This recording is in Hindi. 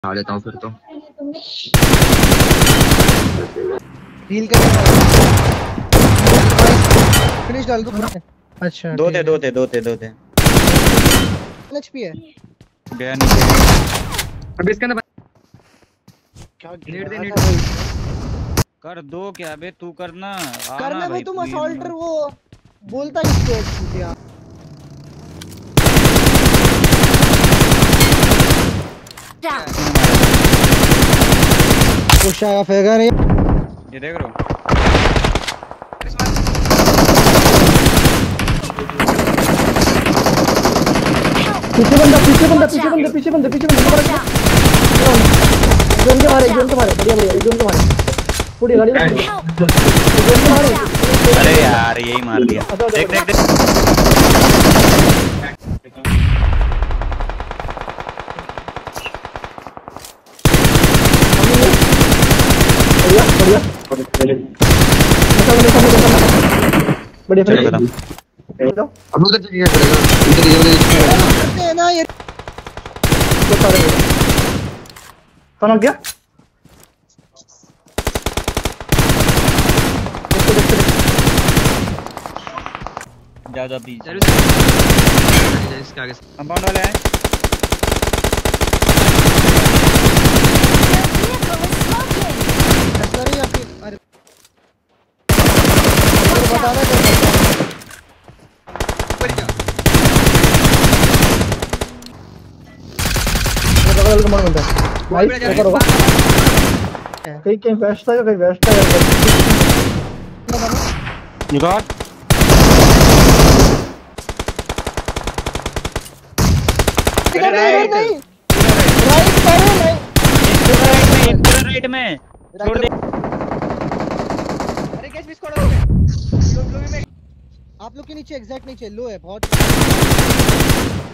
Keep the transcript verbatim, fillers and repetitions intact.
आ लेता हूँ फिर तो हील कर फिनिश डाल दो। अच्छा दो थे दो थे दो थे दो थे एचपी है गया नीचे। अबे इसके अंदर क्या नेट दे नेट कर दो क्या बे तू करना करना भाई तुम असॉल्टर वो बोलता किसको है छूटिया कुछ आया फेंका नहीं ये देख रहे हो पीछे बंदा पीछे बंदा पीछे बंदा पीछे बंदा पीछे बंदा जोन के मारे जोन के मारे बढ़िया बढ़िया जोन के मारे पूरी गाड़ी जोन के मारे। अरे यार यही मार दिया देख देख देख बढ़िया बढ़िया बढ़िया चलो खत्म। अब उधर क्या करेगा इधर ये ये ना ये तो सारे कौन हो गया देखो देखो जा जा पीछे इसके आगे कंपाउंड वाले हैं सर या फिर अरे बता रहा है बगल का मन बनता है भाई ऊपर होगा कहीं कहीं वेस्ट था कहीं वेस्ट था यू गॉट नहीं राइट करो नहीं राइट में राइट में छोड़ दे। अरे कैच मिस करो लो लो में आप लोग के नीचे एग्जैक्ट नीचे लो है बहुत